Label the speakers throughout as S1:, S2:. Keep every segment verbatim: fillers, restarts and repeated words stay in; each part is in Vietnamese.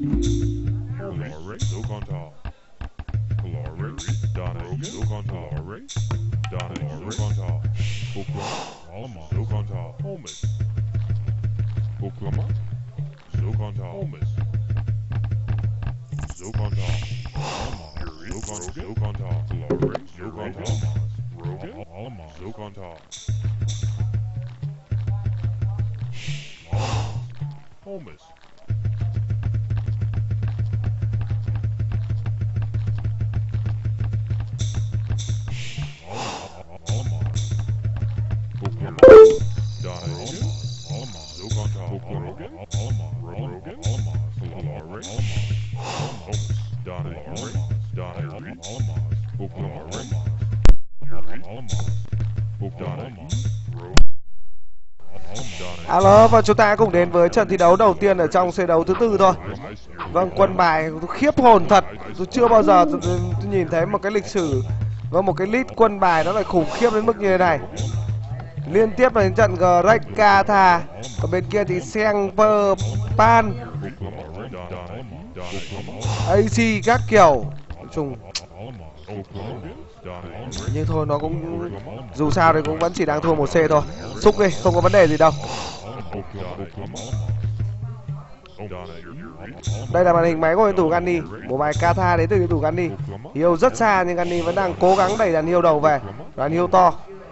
S1: Glory, Silk on top. Glory, Donna, Silk on top. Glory, Donna, Silk on top. Oklahoma, Alma, Silk on top. Holmes, Oklahoma, Silk on top. Holmes, Silk on top. Alma, Silk on, Silk on top. Glory, Silk on top. Rogan, Alma, Silk on top. Alma, Holmes.
S2: Alo, và chúng ta cùng đến với trận thi đấu đầu tiên ở trong set đấu thứ tư thôi. Vâng, quân bài khiếp hồn thật. Tôi chưa bao giờ tôi, tôi, tôi nhìn thấy một cái lịch sử và một cái list quân bài nó lại khủng khiếp đến mức như thế này. Liên tiếp là những trận Greg Katha, còn bên kia thì Sengper Pan, a xê các kiểu. Chung nhưng thôi nó cũng dù sao thì cũng vẫn chỉ đang thua một C thôi. Xúc đi, không có vấn đề gì đâu. Đây là màn hình máy của tuyển thủ Gani. Bộ bài Katha đến từ tuyển thủ Gani. Hiêu rất xa nhưng Gani vẫn đang cố gắng đẩy đàn hiêu đầu về. Đàn hiêu to.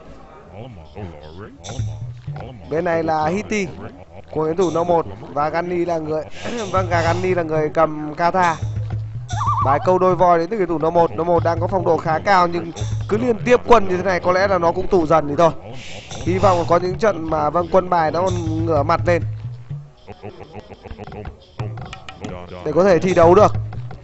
S2: Bên này là Hitti của tuyển thủ No một và Gani là người vâng cả Gani là người cầm Katha. Bài câu đôi voi đến từ tuyển thủ No một. No một đang có phong độ khá cao nhưng cứ liên tiếp quân như thế này có lẽ là nó cũng tụ dần thì thôi. Hy vọng có những trận mà vâng quân bài nó còn ngửa mặt lên để có thể thi đấu được.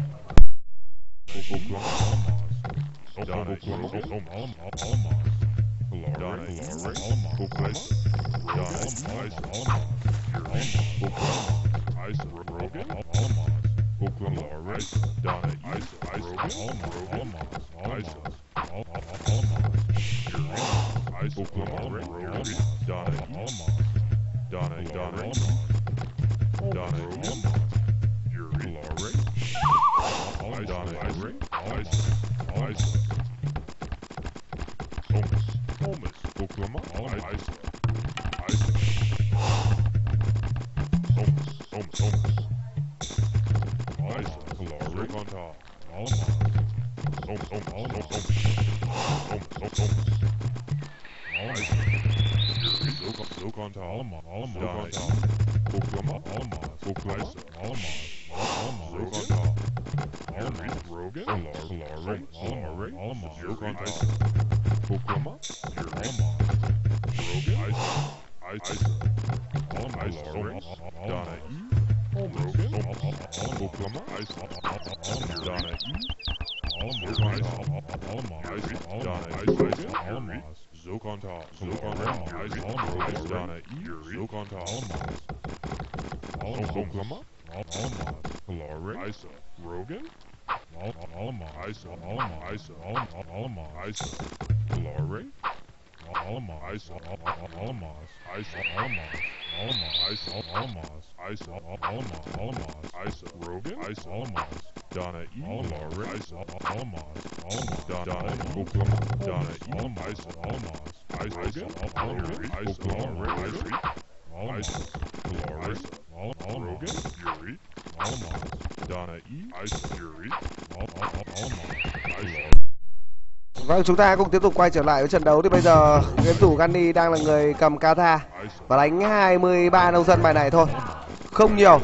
S2: Vâng, chúng ta cùng tiếp tục quay trở lại với trận đấu. Thì bây giờ game thủ Gani đang là người cầm Katha và đánh hai mươi ba nông dân bài này thôi, không nhiều.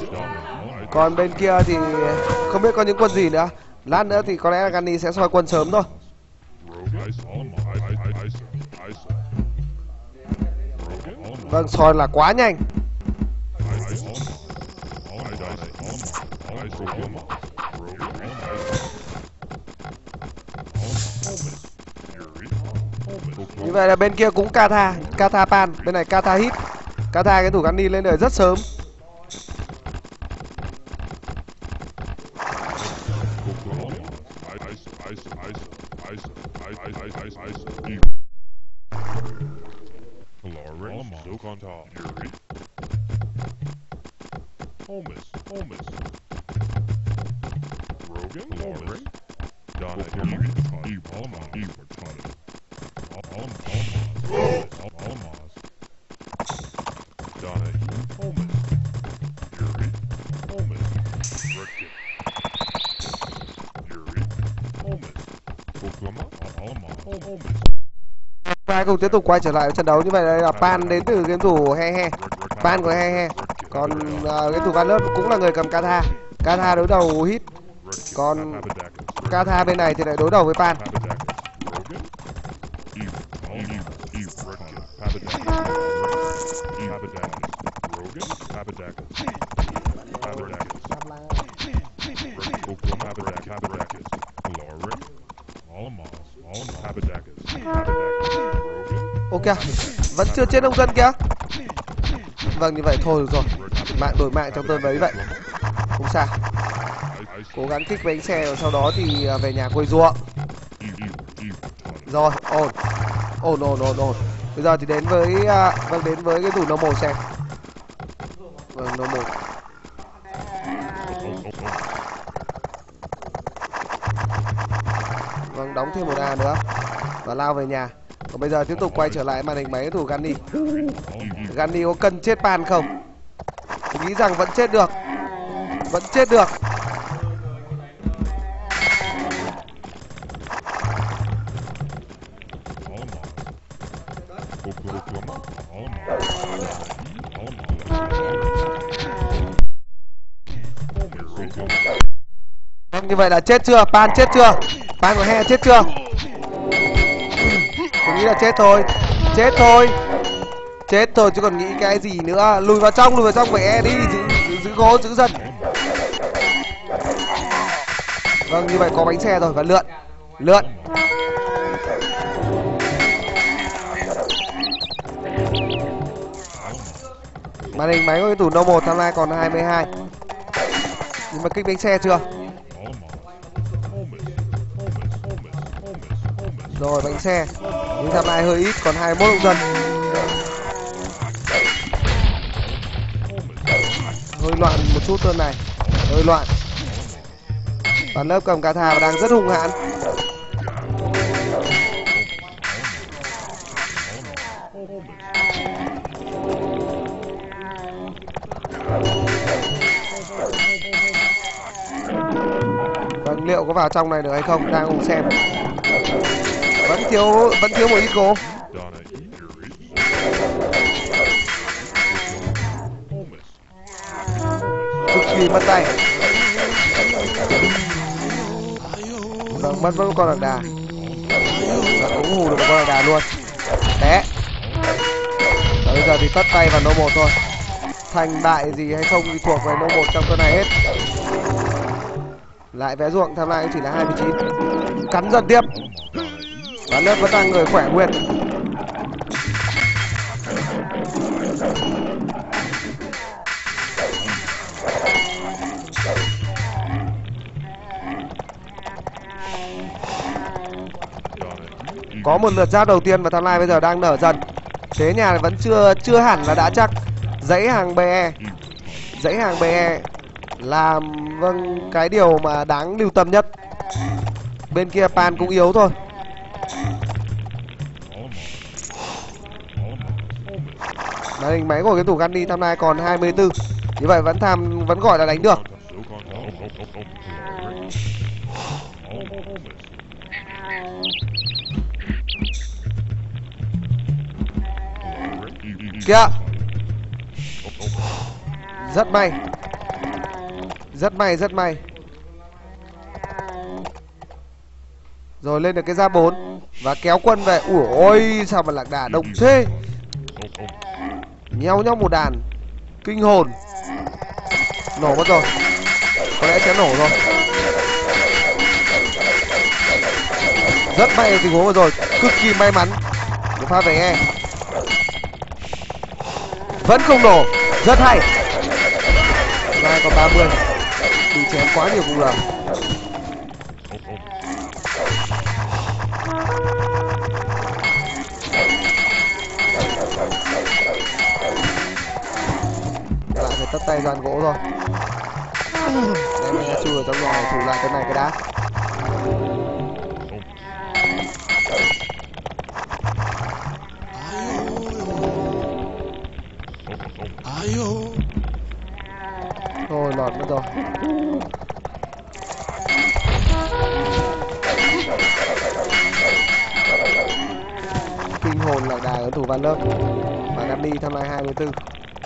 S2: Còn bên kia thì không biết có những quân gì nữa. Lát nữa thì có lẽ là Gani sẽ soi quân sớm thôi. Vâng, soi là quá nhanh. Như vậy là bên kia cũng Katha, Katha Pan, bên này Katha Hit. Katha cái thủ Gani lên đời rất sớm.
S1: Rogan, Glory, Donna, you, Alma, you were taught it. Alma, Alma, Alma, Donna, Holman, Yuri, Holman, Ricky, Yuri, Holman, Oklahoma, Alma, Holman.
S2: Và cùng tiếp tục quay trở lại trận đấu. Như vậy đây là Pan đến từ game thủ He He. Pan của He He. Còn uh, game thủ Van Lớp cũng là người cầm Katha. Katha đối đầu hit. Còn Katha bên này thì lại đối đầu với Pan. Ok, vẫn chưa chết nông dân kìa. Vâng, như vậy thôi được rồi. Mạng đổi mạng trong tuần đấy vậy. Không sao. Cố gắng kích bánh xe rồi sau đó thì về nhà quây ruộng. Rồi, ổn. Ổn, ổn, ổn, ổn. Bây giờ thì đến với uh, vâng đến với cái tủ nô một xem. Vâng, nô một. Vâng, đóng thêm một A nữa và lao về nhà. Còn bây giờ tiếp tục quay trở lại màn hình máy thủ Gunny. Gunny có cần chết Pan không? Tôi nghĩ rằng vẫn chết được. Vẫn chết được. Như vậy là chết chưa? Pan chết chưa? Pan của He chết chưa? Tôi nghĩ là chết thôi. Chết thôi. Chết thôi chứ còn nghĩ cái gì nữa. Lùi vào trong, lùi vào trong với E đi. Giữ, giữ, giữ gỗ, giữ dân. Vâng, như vậy có bánh xe rồi và lượn. Lượn. Màn hình máy của cái tủ nô một tham lai còn hai mươi hai. Nhưng mà kích bánh xe chưa? Rồi bánh xe. Nhưng tham lai hơi ít, còn hai mươi mốt nông dân. Hơi loạn một chút hơn này. Hơi loạn. Toàn lớp cầm Katha và đang rất hung hãn. Vâng, liệu có vào trong này được hay không? Đang cùng xem. Vẫn thiếu vẫn thiếu một ít gỗ. Cực kỳ mất tay. Vâng, mất mất con lạc đà. Và cũng hù được một con lạc đà luôn. Té. Và bây giờ thì tất tay vào nô một thôi. Thành bại gì hay không thì thuộc về nô một trong tuần này hết. Lại vé ruộng tham lai chỉ là hai mươi chín. Cắn dần tiếp. Và lớp vẫn đang người khỏe nguyên. Có một lượt giáp đầu tiên và tham lai bây giờ đang nở dần. Thế nhà vẫn chưa chưa hẳn là đã chắc. Dãy hàng bê e. Dãy hàng bê e là vâng cái điều mà đáng lưu tâm nhất. Bên kia Pan cũng yếu thôi. Màn hình máy của cái tủ Gunny tham lai còn hai mươi tư. Như vậy vẫn tham vẫn gọi là đánh được. Kìa. Rất may. Rất may, rất may. Rồi lên được cái giáp bốn. Và kéo quân về. Ủa ôi sao mà lạc đà đông thế. Nheo nhau một đàn. Kinh hồn. Nổ mất rồi. Có lẽ sẽ nổ rồi. Rất may tình huống vừa rồi. Cực kỳ may mắn. Một pha về E. Vẫn không nổ. Rất hay. Mai còn ba mươi. Bị chém quá nhiều vùng lờ. Lại phải tất tay dàn gỗ rồi. Ném chui ở trong nhà để thủ lại cái này cái đã. Thôi lọt mất rồi. Kinh hồn lạc đà ở thủ Văn Lớp và Gandhi tham lai hai mươi tư.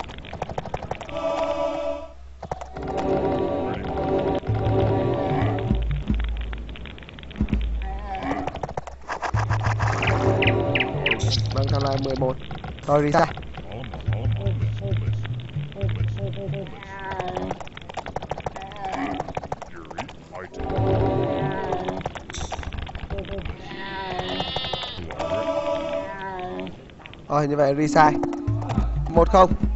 S2: Vâng, tham lai mười một. Rồi đi ra. Rồi như vậy Risai một không.